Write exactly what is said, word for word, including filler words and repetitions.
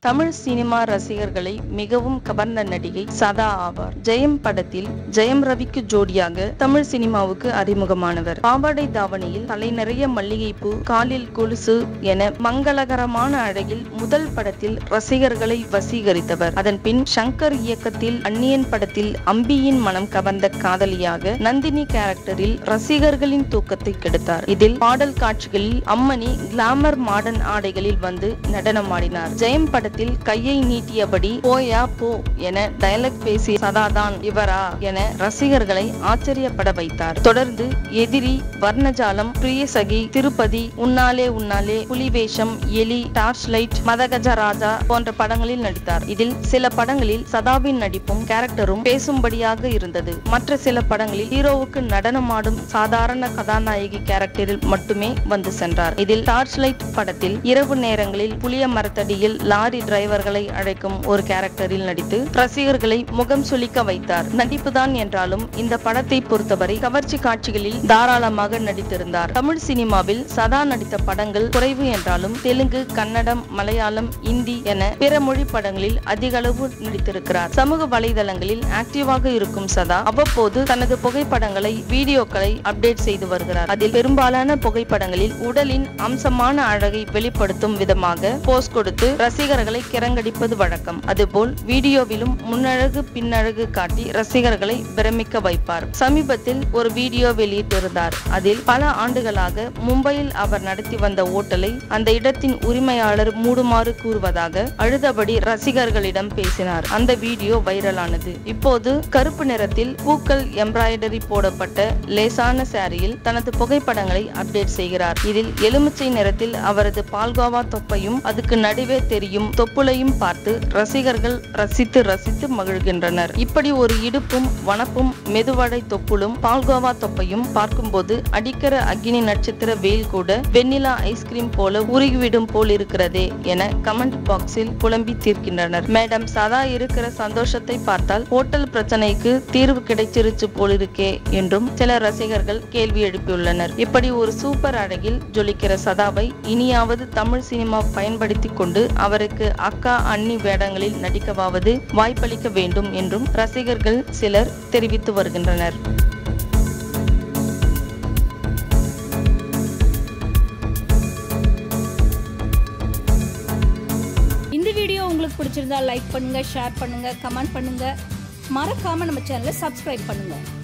Tamil cinema ரசிகர்களை மிகவும் கவர்ந்த நடிகை சதா ஆவார். ஜெயம் படத்தில் ஜெயம் ரவிக்கு ஜோடியாக தமிழ் சினிமாவுக்கு அறிமுகமானவர். பாவாடை தாவணியில் தலை நிறைய மல்லிகைப்பூ, காலில் கொலுசு என மங்களகரமான அழகில் முதல் படத்தில் ரசிகர்களை வசீகரித்தவர். அதன் பின் சங்கர் இயக்கத்தில் அந்நியன் படத்தில் அம்பியின் மனம் கவர்ந்த காதலியாக நந்தினி கேரக்டரில் ரசிகர்களின் தூக்கத்தை கெடுத்தார். இதில் பாடல் காட்சிகளில் அம்மணி கிளாமர் மாடர்ன் ஆடைகளில் வந்து நடனமாடினார். ஜெயம் படத்தில் கையை நீட்டியபடி போயா போ என டயலாக் பேசிய சதாதான் இவரா என ரசிகர்களை ஆச்சரியப்பட வைத்தார். தொடர்ந்து எதிரி, வர்ணஜாலம், பிரியசகி, திருப்பதி, உன்னாலே உன்னாலே, புலிவேஷம், எலி, டார்ச் லைட், மதகஜ ராஜா போன்ற படங்களில் நடித்தார். இதில் சில படங்களில் சதாவின் நடிப்பும் கேரக்டரும் பேசும்படியாக இருந்தது. மற்ற சில படங்களில் ஹீரோவுக்கு நடனமாடும் சாதாரண கதாநாயகி கேரக்டரில் மட்டுமே வந்து சென்றார். இதில் டார்ச் லைட் படத்தில் இரவு நேரங்களில் புளிய மரத்தடியில் லாரி டிரைவர்களை அழைக்கும் ஒரு கேரக்டரில் நடித்து ரசிகர்களை முகம் சுளிக்க வைத்தார். நடிப்புதான் என்றாலும் இந்த படத்தை பொறுத்தவரை கவர்ச்சி காட்சிகளில் தாராளமாக நடித்திருந்தார். தமிழ் சினிமாவில் சதா நடித்த படங்கள் குறைவு என்றாலும் தெலுங்கு, கன்னடம், மலையாளம், இந்தி என பிற மொழி படங்களில் அதிக அளவு நடித்திருக்கிறார். சமூக வலைதளங்களில் ஆக்டிவாக இருக்கும் சதா அவ்வப்போது தனது புகைப்படங்களை, வீடியோக்களை அப்டேட் செய்து வருகிறார். அதில் பெரும்பாலான புகைப்படங்களில் உடலின் அம்சமான அழகை வெளிப்படுத்தும் விதமாக போஸ் கொடுத்து ரசிகர்களை கிறங்கடிப்பது வழக்கம். அதுபோல் வீடியோவிலும் முன்னழகு பின்னழகு காட்டி ரசிகர்களை பிரமிக்க வைப்பார். சமீபத்தில் ஒரு வீடியோ வெளியிட்டிருந்தார். அதில் பல ஆண்டுகளாக மும்பையில் அவர் நடத்தி வந்த ஓட்டலை அந்த இடத்தின் உரிமையாளர் மூடுமாறு கூறுவதாக அழுதபடி ரசிகர்களிடம் பேசினார். அந்த வீடியோ வைரலானது. இப்போது கருப்பு நிறத்தில் பூக்கள் எம்ப்ராய்டரி போடப்பட்ட லேசான சாரியில் தனது புகைப்படங்களை அப்டேட் செய்கிறார். இதில் எலுமிச்சை நிறத்தில் அவரது பால்கோவா தொப்பையும் அதுக்கு நடுவே தெரியும் தொப்புளையும் பார்த்து ரசிகர்கள் ரசித்து ரசித்து மகிழ்கின்றனர். இப்படி ஒரு இடுப்பும் வனப்பும் மெதுவடை தொப்புளும் பால்கோவா தொப்பையும் பார்க்கும்போது அடிக்கிற அக்னி நட்சத்திர வெயில் கூட வெண்ணிலா ஐஸ்கிரீம் போல உருகிவிடும் போல் இருக்கிறதே என கமெண்ட் பாக்ஸில் புலம்பி தீர்க்கின்றனர். மேடம் சதா இருக்கிற சந்தோஷத்தை பார்த்தால் ஹோட்டல் பிரச்சனைக்கு தீர்வு கிடைச்சிருச்சு போலிருக்கே என்றும் சில ரசிகர்கள் கேள்வி எழுப்பியுள்ளனர். இப்படி ஒரு சூப்பர் அழகில் ஜொலிக்கிற சதாவை இனியாவது தமிழ் சினிமா பயன்படுத்தி கொண்டு அவருக்கு அக்கா அண்ணி வேடங்களில் நடிக்கவாவது வாய்ப்பளிக்க வேண்டும் என்றும் ரசிகர்கள் சிலர் தெரிவித்து வருகின்றனர். இந்த வீடியோ உங்களுக்கு பிடிச்சிருந்தா லைக் பண்ணுங்க, ஷேர் பண்ணுங்க, கமெண்ட் பண்ணுங்க. மறக்காம நம்ம சேனலை சப்ஸ்கிரைப் பண்ணுங்க.